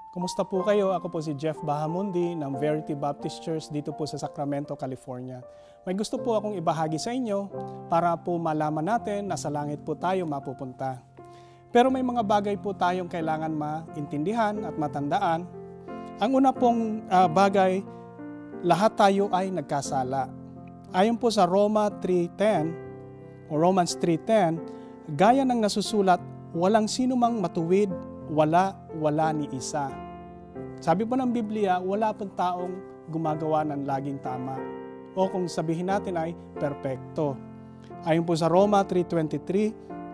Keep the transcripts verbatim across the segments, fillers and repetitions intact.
Kumusta po kayo? Ako po si Jeff Bahamundi ng Verity Baptist Church dito po sa Sacramento, California. May gusto po akong ibahagi sa inyo para po malaman natin na sa langit po tayo mapupunta. Pero may mga bagay po tayong kailangan maintindihan at matandaan. Ang una pong uh, bagay, lahat tayo ay nagkasala. Ayon po sa Roma three ten o Romans three ten, gaya ng nasusulat, walang sino mang matuwid, wala, wala ni isa. Sabi po ng Biblia, wala pong taong gumagawa ng laging tama. O kung sabihin natin ay perpekto. Ayon po sa Roma three twenty-three,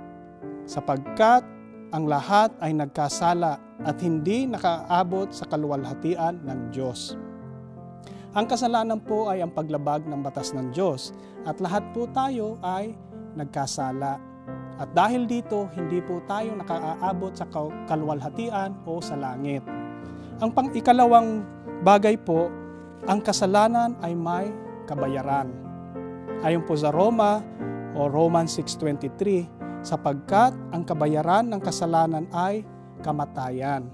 sapagkat ang lahat ay nagkasala at hindi nakaabot sa kaluwalhatian ng Diyos. Ang kasalanan po ay ang paglabag ng batas ng Diyos at lahat po tayo ay nagkasala. At dahil dito, hindi po tayo nakaaabot sa kaluwalhatian o sa langit. Ang pang-ikalawang bagay po, ang kasalanan ay may kabayaran. Ayon po sa Roma o Romans six twenty-three, sapagkat ang kabayaran ng kasalanan ay kamatayan.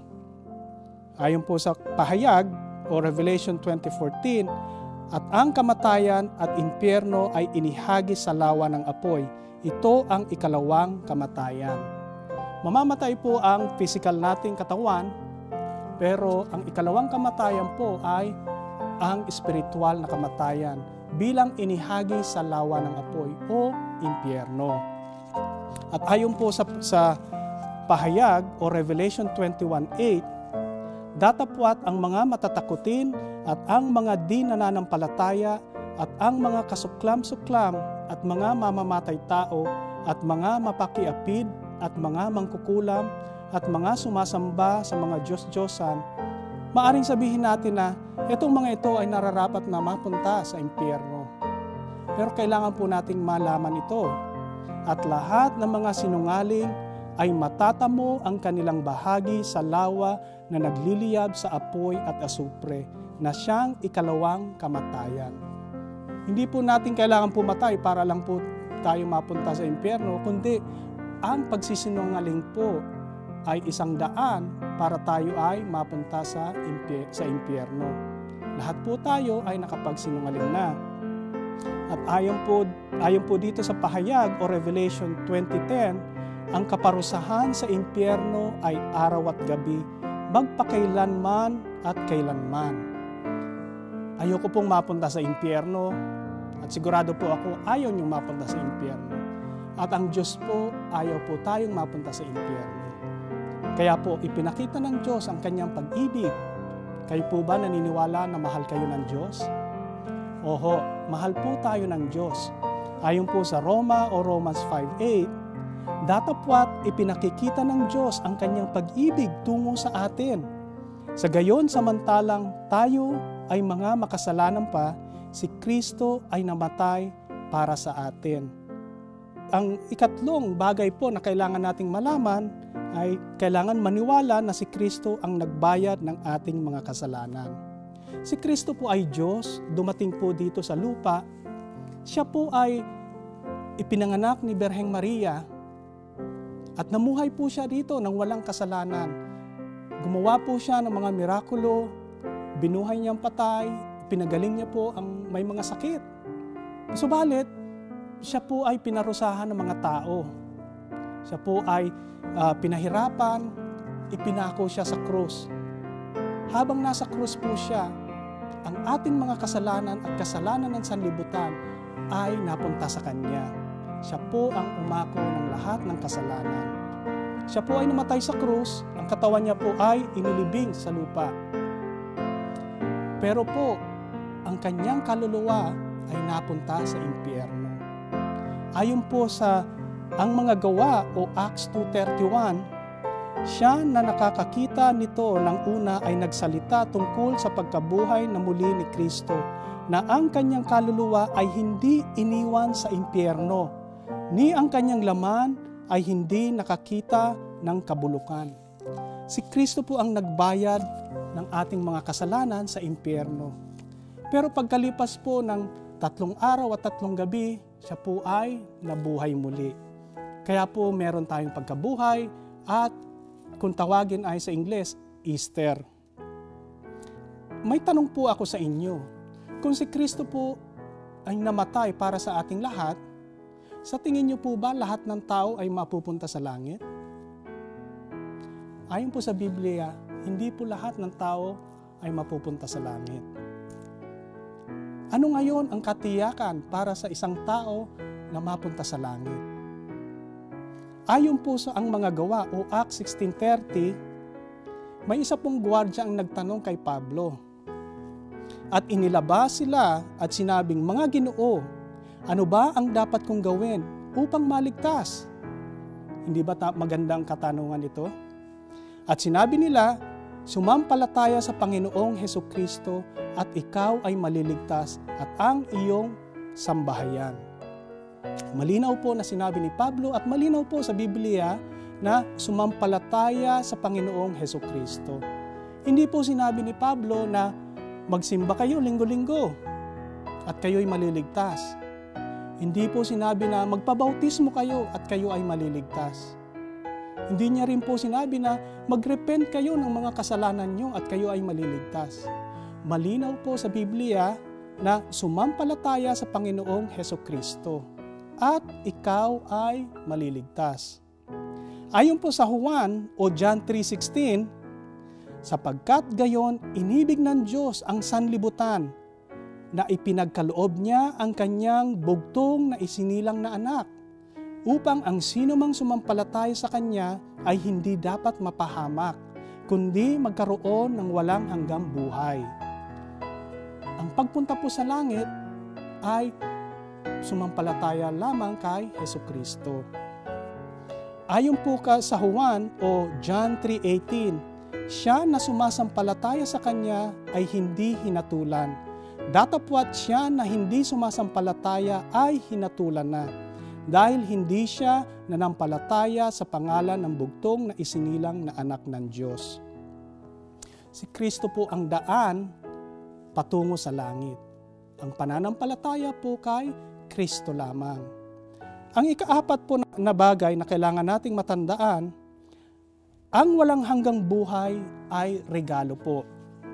Ayon po sa pahayag o Revelation twenty fourteen, at ang kamatayan at impyerno ay inihagis sa lawa ng apoy. Ito ang ikalawang kamatayan. Mamamatay po ang physical nating katawan, pero ang ikalawang kamatayan po ay ang spiritual na kamatayan bilang inihagi sa lawa ng apoy o impyerno. At ayon po sa, sa pahayag o Revelation twenty-one eight, datapwat ang mga matatakutin at ang mga di nananampalataya at ang mga kasuklam-suklam at mga mamamatay tao at mga mapakiapid at mga mangkukulam at mga sumasamba sa mga Diyos-Diyosan, maaring sabihin natin na itong mga ito ay nararapat na mapunta sa impyerno. Pero kailangan po nating malaman ito. At lahat ng mga sinungaling ay matatamo ang kanilang bahagi sa lawa na nagliliyab sa apoy at asupre, na siyang ikalawang kamatayan. Hindi po natin kailangan pumatay para lang po tayo mapunta sa impyerno, kundi ang pagsisinungaling po ay isang daan para tayo ay mapunta sa, impy- sa impyerno. Lahat po tayo ay nakapagsinungaling na. At ayon po, ayon po dito sa pahayag o Revelation twenty ten, ang kaparusahan sa impyerno ay araw at gabi, magpakailanman at kailanman. Ayoko pong mapunta sa impyerno at sigurado po ako ayaw niyong mapunta sa impyerno. At ang Diyos po, ayaw po tayong mapunta sa impyerno. Kaya po ipinakita ng Diyos ang kanyang pag-ibig. Kayo po ba naniniwala na mahal kayo ng Diyos? Oho, mahal po tayo ng Diyos. Ayon po sa Roma o Romans five eight, datapwat ipinakikita ng Diyos ang kanyang pag-ibig tungo sa atin. Sa gayon samantalang tayo ay mga makasalanan pa, si Kristo ay namatay para sa atin. Ang ikatlong bagay po na kailangan nating malaman ay kailangan maniwala na si Kristo ang nagbayad ng ating mga kasalanan. Si Kristo po ay Diyos, dumating po dito sa lupa. Siya po ay ipinanganak ni Birheng Maria at namuhay po siya dito nang walang kasalanan. Gumawa po siya ng mga mirakulo, binuhay niyang patay, pinagaling niya po ang may mga sakit. Subalit, siya po ay pinarusahan ng mga tao. Siya po ay uh, pinahirapan, ipinako siya sa krus. Habang nasa krus po siya, ang ating mga kasalanan at kasalanan ng sanlibutan ay napunta sa Kanya. Siya po ang umako ng lahat ng kasalanan. Siya po ay namatay sa krus, ang katawan niya po ay inilibing sa lupa. Pero po, ang kanyang kaluluwa ay napunta sa impyerno. Ayon po sa ang mga gawa o Acts two thirty-one, siya na nakakakita nito ng una ay nagsalita tungkol sa pagkabuhay na muli ni Kristo, na ang kanyang kaluluwa ay hindi iniwan sa impyerno, ni ang kanyang laman ay hindi nakakita ng kabulukan. Si Kristo po ang nagbayad ng ating mga kasalanan sa impyerno. Pero pagkalipas po ng tatlong araw at tatlong gabi, siya po ay nabuhay muli. Kaya po meron tayong pagkabuhay at kung tawagin ay sa Ingles, Easter. may tanong po ako sa inyo. Kung si Kristo po ay namatay para sa ating lahat, sa tingin niyo po ba lahat ng tao ay mapupunta sa langit? Ayon po sa Biblia, hindi po lahat ng tao ay mapupunta sa langit. Ano ngayon ang katiyakan para sa isang tao na mapunta sa langit? Ayon po sa ang mga gawa o Acts sixteen thirty, may isa pong gwardiya ang nagtanong kay Pablo. At inilabas sila at sinabing, "Mga Ginoo, ano ba ang dapat kong gawin upang maligtas?" Hindi ba ta- maganda ang katanungan ito? At sinabi nila, "Sumampalataya sa Panginoong Hesukristo at ikaw ay maliligtas at ang iyong sambahayan." Malinaw po na sinabi ni Pablo at malinaw po sa Biblia na sumampalataya sa Panginoong Hesukristo. Hindi po sinabi ni Pablo na magsimba kayo linggo-linggo at kayo'y maliligtas. Hindi po sinabi na magpabautismo kayo at kayo ay maliligtas. Hindi niya rin po sinabi na magrepent kayo ng mga kasalanan nyo at kayo ay maliligtas. Malinaw po sa Biblia na sumampalataya sa Panginoong Hesukristo at ikaw ay maliligtas. Ayon po sa Juan o John three sixteen, sapagkat gayon inibig ng Diyos ang sanlibutan na ipinagkaloob niya ang kanyang bugtong na isinilang na anak, upang ang sino mang sumampalataya sa kanya ay hindi dapat mapahamak, kundi magkaroon ng walang hanggang buhay. Ang pagpunta po sa langit ay sumampalataya lamang kay Hesukristo. Ayon po ka sa Juan o John three eighteen, siya na sumasampalataya sa kanya ay hindi hinatulan. Datapwat siya na hindi sumasampalataya ay hinatulan na, dahil hindi siya nanampalataya sa pangalan ng bugtong na isinilang na anak ng Diyos. Si Kristo po ang daan patungo sa langit. Ang pananampalataya po kay Kristo lamang. Ang ikaapat po na bagay na kailangan nating matandaan, ang walang hanggang buhay ay regalo po.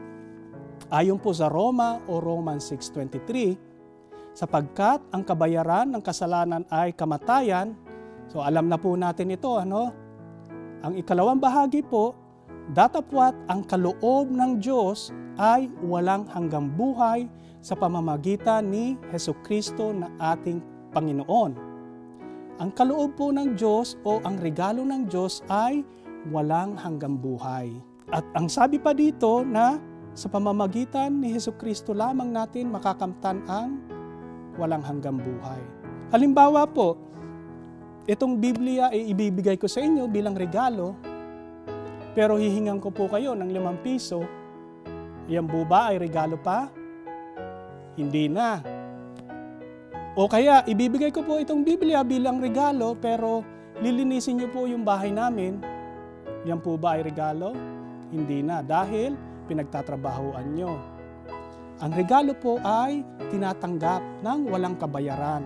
Ayon po sa Roma o Romans six twenty-three, sapagkat ang kabayaran ng kasalanan ay kamatayan. So alam na po natin ito, ano? Ang ikalawang bahagi po, datapwat ang kaloob ng Diyos ay walang hanggang buhay sa pamamagitan ni Hesukristo na ating Panginoon. Ang kaloob po ng Diyos o ang regalo ng Diyos ay walang hanggang buhay. At ang sabi pa dito na sa pamamagitan ni Hesukristo lamang natin makakamtan ang walang hanggang buhay. Halimbawa po, itong Biblia ay ibibigay ko sa inyo bilang regalo, pero hihingan ko po kayo ng limang piso. Yan po ba ay regalo pa? Hindi na. O kaya, ibibigay ko po itong Biblia bilang regalo, pero lilinisin niyo po yung bahay namin. Yan po ba ay regalo? Hindi na, dahil pinagtatrabahuan nyo. Ang regalo po ay tinatanggap ng walang kabayaran.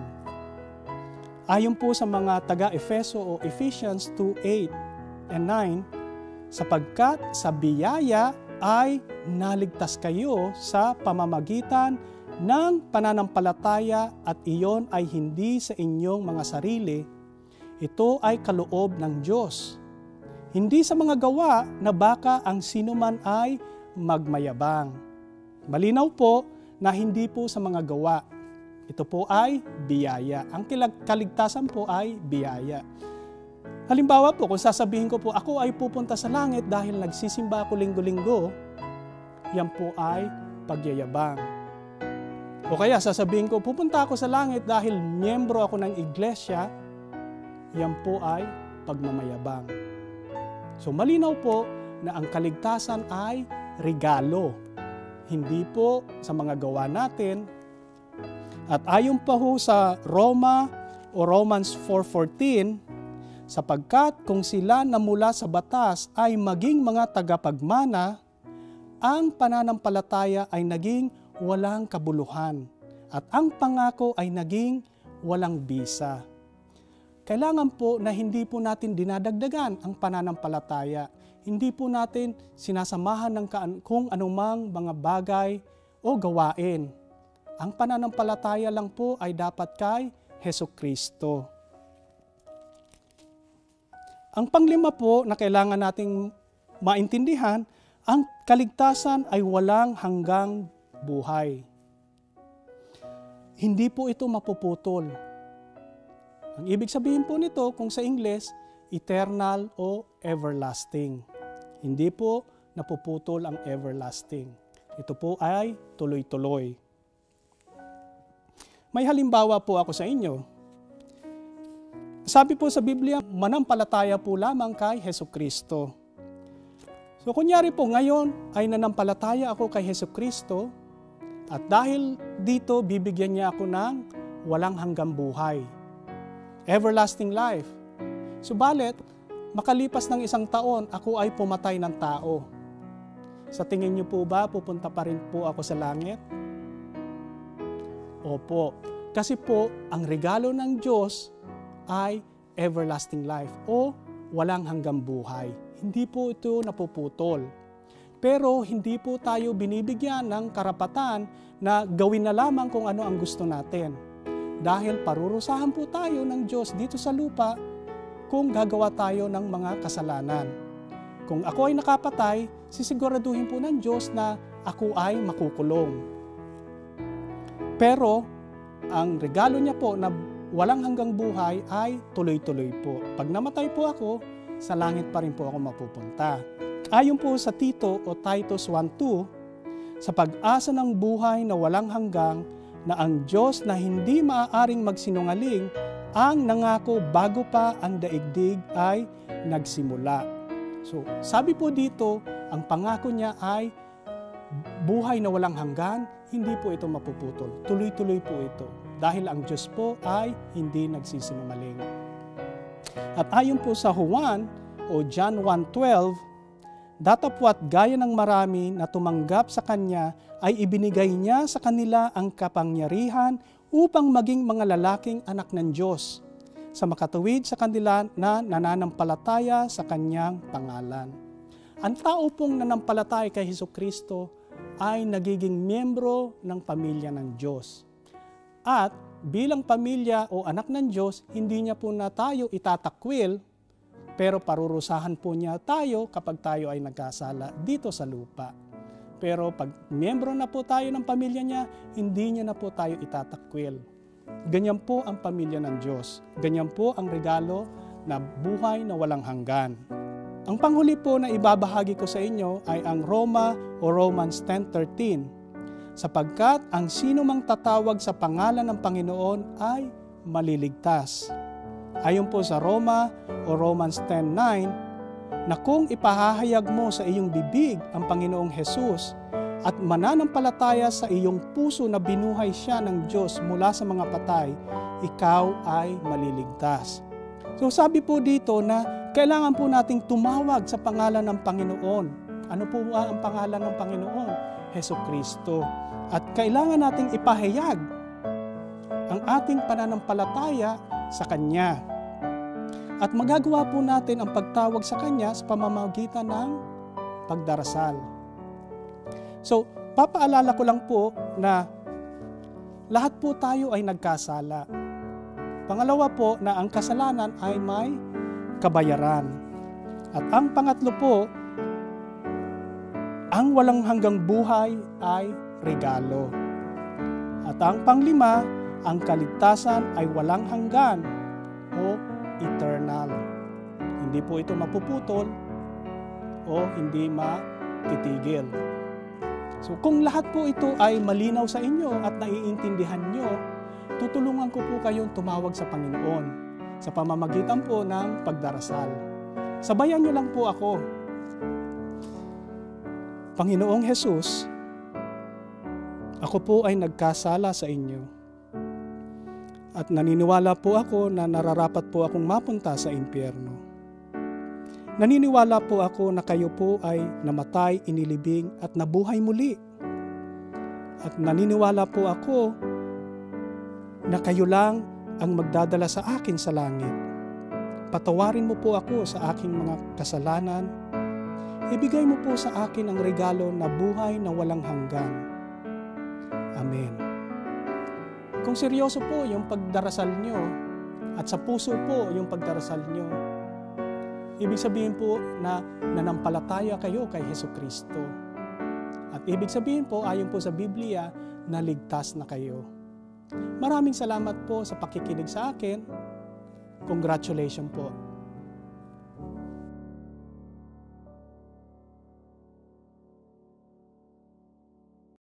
Ayon po sa mga taga-Efeso o Ephesians two eight and nine, sapagkat sa biyaya ay naligtas kayo sa pamamagitan ng pananampalataya at iyon ay hindi sa inyong mga sarili. Ito ay kaloob ng Diyos. Hindi sa mga gawa na baka ang sinuman ay magmayabang. Malinaw po na hindi po sa mga gawa. Ito po ay biyaya. Ang kaligtasan po ay biyaya. Halimbawa po, kung sasabihin ko po, ako ay pupunta sa langit dahil nagsisimba ako linggo-linggo, yan po ay pagyayabang. O kaya sasabihin ko, pupunta ako sa langit dahil miyembro ako ng iglesia, yan po ay pagmamayabang. So malinaw po na ang kaligtasan ay regalo, hindi po sa mga gawa natin. At ayon pa ho sa Roma o Romans four fourteen, sapagkat kung sila na mula sa batas ay maging mga tagapagmana, ang pananampalataya ay naging walang kabuluhan at ang pangako ay naging walang bisa. Kailangan po na hindi po natin dinadagdagan ang pananampalataya. hindi po natin sinasamahan ng kung anumang mga bagay o gawain. Ang pananampalataya lang po ay dapat kay Hesukristo. Ang panglima po na kailangan nating maintindihan, ang kaligtasan ay walang hanggang buhay. Hindi po ito mapuputol. Ang ibig sabihin po nito, kung sa Ingles, eternal o everlasting. Hindi po napuputol ang everlasting. Ito po ay tuloy-tuloy. May halimbawa po ako sa inyo. Sabi po sa Biblia, manampalataya po lamang kay Hesukristo. So kunyari po ngayon ay nanampalataya ako kay Hesukristo at dahil dito bibigyan niya ako ng walang hanggang buhay. Everlasting life. Subalit, makalipas ng isang taon, ako ay pumatay ng tao. Sa tingin niyo po ba, pupunta pa rin po ako sa langit? Opo. Kasi po, ang regalo ng Diyos ay everlasting life o walang hanggang buhay. Hindi po ito napuputol. Pero hindi po tayo binibigyan ng karapatan na gawin na lamang kung ano ang gusto natin. Dahil parurusahan po tayo ng Diyos dito sa lupa kung gagawa tayo ng mga kasalanan. Kung ako ay nakapatay, sisiguraduhin po ng Diyos na ako ay makukulong. Pero ang regalo niya po na walang hanggang buhay ay tuloy-tuloy po. Pag namatay po ako, sa langit pa rin po ako mapupunta. Ayon po sa Tito o Titus one two, sa pag-asa ng buhay na walang hanggang, na ang Diyos na hindi maaaring magsinungaling, ang nangako bago pa ang daigdig ay nagsimula. So, sabi po dito, ang pangako niya ay buhay na walang hanggan, hindi po ito mapuputol. Tuloy-tuloy po ito. Dahil ang Diyos po ay hindi nagsisinungaling. At ayon po sa Juan o John one twelve, datapwat gaya ng marami na tumanggap sa Kanya ay ibinigay niya sa kanila ang kapangyarihan upang maging mga lalaking anak ng Diyos, sa makatuwid sa kanila na nananampalataya sa Kanyang pangalan. Ang tao pong nanampalataya kay Hesukristo ay nagiging miyembro ng pamilya ng Diyos. At bilang pamilya o anak ng Diyos, hindi niya po na tayo itatakwil, pero parurusahan po niya tayo kapag tayo ay nagkasala dito sa lupa. Pero pag miyembro na po tayo ng pamilya niya, hindi niya na po tayo itatakwil. Ganyan po ang pamilya ng Diyos. Ganyan po ang regalo na buhay na walang hanggan. Ang panghuli po na ibabahagi ko sa inyo ay ang Roma o Romans ten thirteen. Sapagkat ang sino mang tatawag sa pangalan ng Panginoon ay maliligtas. Ayon po sa Roma o Romans ten nine, na kung ipahahayag mo sa iyong bibig ang Panginoong Hesus at mananampalataya sa iyong puso na binuhay siya ng Diyos mula sa mga patay, ikaw ay maliligtas. So sabi po dito na kailangan po nating tumawag sa pangalan ng Panginoon. Ano po ba ang pangalan ng Panginoon? Hesukristo. At kailangan nating ipahayag ang ating pananampalataya sa Kanya. At magagawa po natin ang pagtawag sa Kanya sa pamamagitan ng pagdarasal. So, papaalala ko lang po na lahat po tayo ay nagkasala. Pangalawa po na ang kasalanan ay may kabayaran. At ang pangatlo po, ang walang hanggang buhay ay regalo. At ang panglima, ang kaligtasan ay walang hanggan o eternal. Hindi po ito mapuputol o hindi matitigil. So kung lahat po ito ay malinaw sa inyo at naiintindihan nyo, tutulungan ko po kayong tumawag sa Panginoon sa pamamagitan po ng pagdarasal. Sabayan nyo lang po ako. Panginoong Hesus, ako po ay nagkasala sa inyo. At naniniwala po ako na nararapat po akong mapunta sa impyerno. Naniniwala po ako na kayo po ay namatay, inilibing at nabuhay muli. At naniniwala po ako na kayo lang ang magdadala sa akin sa langit. Patawarin mo po ako sa aking mga kasalanan ibigay mo po sa akin ang regalo na buhay na walang hanggan. Amen. Kung seryoso po yung pagdarasal nyo at sa puso po yung pagdarasal nyo, ibig sabihin po na nanampalataya kayo kay Hesukristo. At ibig sabihin po, ayon po sa Biblia, na ligtas na kayo. Maraming salamat po sa pakikinig sa akin. Congratulations po.